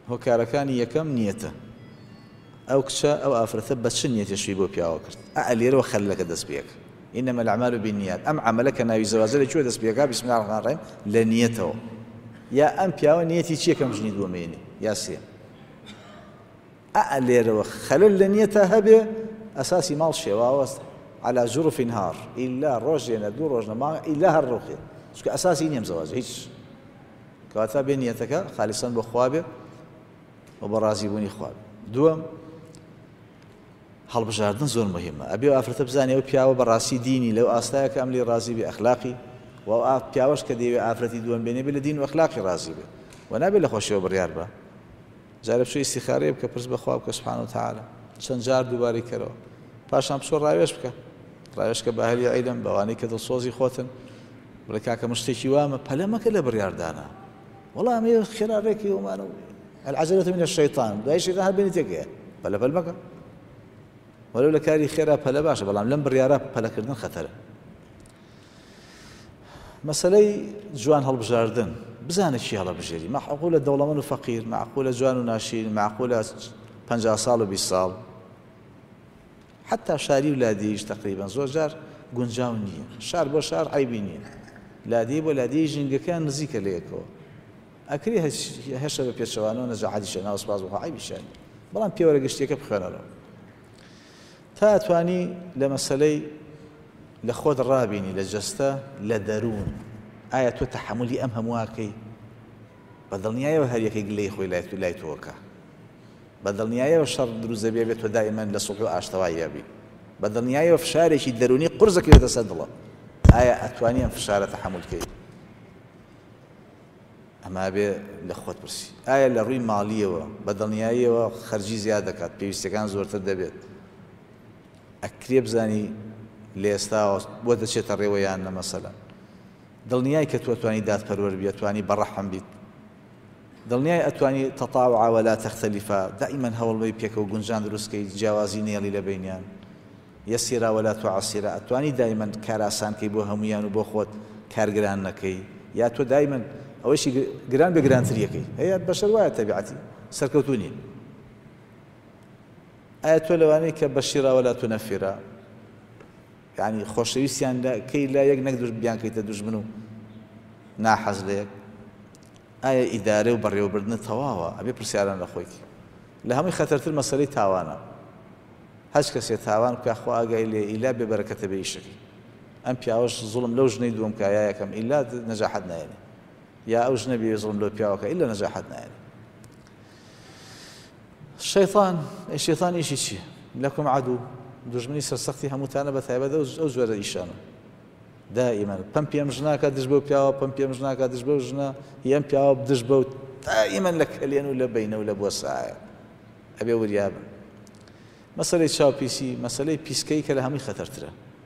هۆکارەکانی یەکەم نیەتە. ئەو کچە ئەو ئافرەتە بە چ نیەتێشی بۆ پیاوە کرد؟ لێرەوە خەلەکە دەست پێکە. إنما الأعمال بالنيات. أم عملك ناوي زواج لشو دس بيجا بسم الله الرحمن الرحيم لنيته. يا أم بياو نيتي شيء كم جنيد وميني يا سيم. أألير وخلل لنيته هبه أساسي مال شيء واوس على جرف نهار إلا رجنا دور رجنا ما إلا هالروخي. شو أساسي نيم زواج هيش. كاتب بنيتك خالصا بخوابه وبرازي بني خواب. دوم هەڵبژاردن زۆر مهمە. ئەبێ ئافرەتە بزانێ ئەو پیاوە بەڕاستی دینی لەو ئاستایە کە ئەم لێ ڕازی بێ ئەخلاقی و پیاوەش کە دەیەوێت ئافرەتی دووەم بێنێ بێ لە دین و ئەخلاقی ڕازی بێ و نابێت لە خۆشیەوە بڕیار بە. جارە بچۆ ئیستیخارەیە بکە پرس بەخوا بکە سوبحانەهو وتەعالە چەند جار دووبارەی کەرەوە پاشان بچۆ ڕاوێژ بکە ڕاوێژکە بە ئەهلی عیلم بەوانەی کە دڵسۆزی خۆتن بڵێ کاکە شتێکی وامە پەلە مەکە لە بڕیاردانە وەڵام ئەمێ خێرارێکی ومانە العجلة من الشيطان دوای شەیطان هەر بینی تێکەیە پەلە پەل مەکە ولو لكاري خيرها بلا باشا بلام لم بريارا بلا كردن خطر. مسألة جوان هالبجاردن بزانه شي هالبجاري معقولة الدولة منو فقير معقولة جوان وناشين معقولة 50 سال و 20 سال حتى شاري ولاديش تقريبا زوجار گونجاو نییە شار بۆ شار عیبی نییە لادی بۆ لادی ژینگەکان نزیکە لەیەکەوە ئەکری هێشتا بە پێچەوانەوە نەجاحەتی شێناوە سوپاس بۆ عیبیشیان بەڵام پێوەرە گشتیەکە بخوێنەرەوە تا ئەتوانی لە مەسەلەی لە خۆت ڕابینی لە جەستە لە دەروون ئایا تۆ تەحملی ئەم هەموواکەی بە دڵنیایەوە هەر یەکێک لێی خۆی لای تۆکە بە دڵنیایەوە شەڕ دروست دەبێ بێت تۆ دائیمەن لە سوڵح و ئاشتەوای یابی بە دڵنیایەوە فشارێکی دەرونی قورزەکەوێتە سەر دڵە ئایا ئەتوانی ئەم فشارە تەحملکەی ئەما بێ لە خۆت پرسی ئایا لە ڕووی ماڵیەوە بە دڵنیاییەوە خەرجی زیاد دەکات پێویستەکان زۆرتر دەبێت ئەکرێ بزانی لە ئێستاوە بۆ دەچێتە ڕێوەیان نە مەسەلەن دڵنیای کە تۆ توانی دادپەروەر بیت توانی بەڕەحم بیت دڵنیای ئەتوانی تەطاوع ولا تەختەلیفە دائیمەن هەوڵ پێکە و گونجان دروستکەی جیاوازی نێڵی لە بینیان یەسیرا ولا توعسیرا ئەتوانی دائیمەن کار ئاسانکەی بۆ هەمویان و بۆ خۆت کارگران نەکەی یا تۆ دائیمەن ئەوەشی گران بە گرانتریەکەی هەیە بەشەر وایە تەبیعەتی سەرکەوتوو ئایا تۆ لەوانەیە کە بەشیرا ولا تونەفیرا یعنی خۆشەویستیان کەی لا یەک نەک بیانکەیتە دوژمن و ناحەز لە یەک ئایا ئیدارە و بەڕێوەبردنە تەواوە ئەبێ پرسیاران لە خۆیکی لە هەمووی خەتەرتر مەسەلەی تاوانە هەچ کەسێ تاوان بکە خوا ئاگای لێ ئیلا بێبەرەکەتە بە ئیشەکەی ئەم پیاوەش زوڵم لەو ژنەی دووەم کە یا یەکەم ئیلا نەجاحەت نایێنێ یا ئەو ژنە بێ زوڵم لەو پیاوەکە ئیلا نەجاحەت نایێنێ الشيطان إيشي شيء لكم عدو دجمني سرسختي هموتانا بثايبة أو زوار إيشانا دائما بام بيام جناك دجبو بياو بام بيام جناك دجبو جنا يام بياو بدجبو دائما لك لين ولا بين ولا بوسعة أبي وريابا مسألة شاو بيسي مسألة بيسكي كلها مي خطر ترى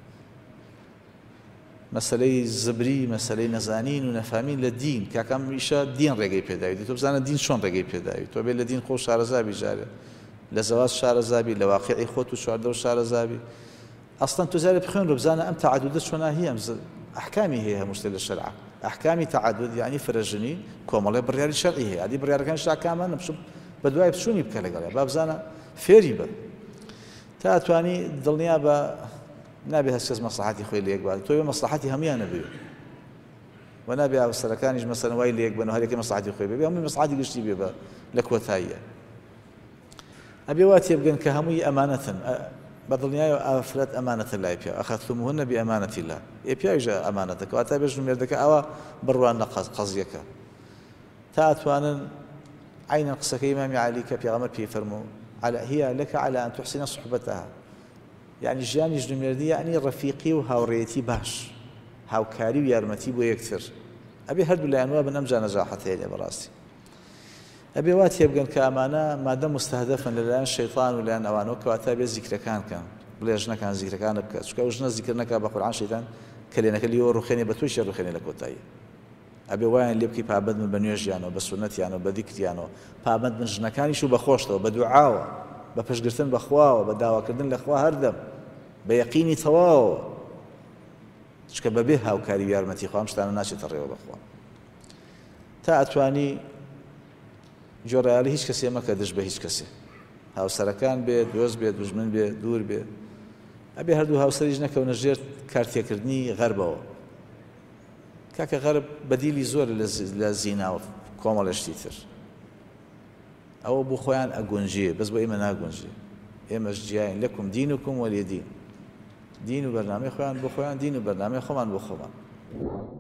مسألة زبري مسألة نزانين ونفهمين للدين كأكم إيشا دين رجعي بدايد تو بزانا دين شون رجعي بدايد تو بيل الدين خوش شعر زابي جاره لزواج شعر زابي لواقعي خوت وشعر دور شعر زابي أصلا تزال بخير بزانا أم تعدد شونا هي أحكامي هي مشتل الشرع أحكامي تعدد يعني فرجني كومالي بريار الشرعي هي هذه بريار كان شرع كمان نمشي بدواي بشوني بكلا قال باب زانا فيريبا تاتواني ضلنيا با نابي هالشيء مصلحتي خوي اللي يقبل توي مصلحتي هم يا نبي ونابي على السركانج مثلا واي اللي يقبل وهذيك مصلحتي خوي بيبي هم مصلحتي قشتي بيبا لك وثايا أبي واتي يبقى كهمي أمانة بضلنيا أفراد أمانة الله يبيا أخذتموهن بأمانة الله يبيا يجا أمانتك وأتى بجن مردك أو بروان قصيك تاتوانا عين قصك إمام علي كبي غمر في فرمو على هي لك على أن تحسن صحبتها يعني جاني جنمردي يعني رفيقي وهاوريتي باش هاوكاري ويارمتي بو يكثر أبي هردو لأنواع بنمجا نجاحتي لي براسي أبي واتي يبقى كأمانة ما دام مستهدفا للآن الشيطان ولأن أوانوك وأتى بذكر كان بليجنا كان ذكر كان بك شو كوجنا ذكرنا كبقول عن شيطان كلنا كل يوم رخيني بتوش رخيني لك وتاي أبي وين اللي بكي بعبد من بنيوج يعني بسنتي يعني بذكر يعني بعبد من جنا كان شو بخوشته بدعاء بفشقرتن بخواه بدعوة كردن لخواه هردم بيقيني تواو شكل ببيها وكاري يارمتي خواه مشتانا ناشي تريو بخواه تا أتواني جۆڕایالی هیچ کەسێ مەکە دژ بە هیچ کەسێ هاوسەرەکان بێت دۆست بێت دوژمن بێت دوور بێت ئەبێ هەردوو هاوسەریش نەکەونە ژێر کارتێکردنی غەربەوە کاکە غەرب بەدیلی زۆر لە زینا و کۆمەڵێشتی تر ئەوە بۆ خۆیان ئەگونجێ بەس بۆ ئێمە ناگونجێ ئێمەش جیاین لەکم دینکم وەلیە دین دین و بەرنامەی خۆیان بۆ خۆیان دین و بەرنامەی خۆمان بۆ خۆمان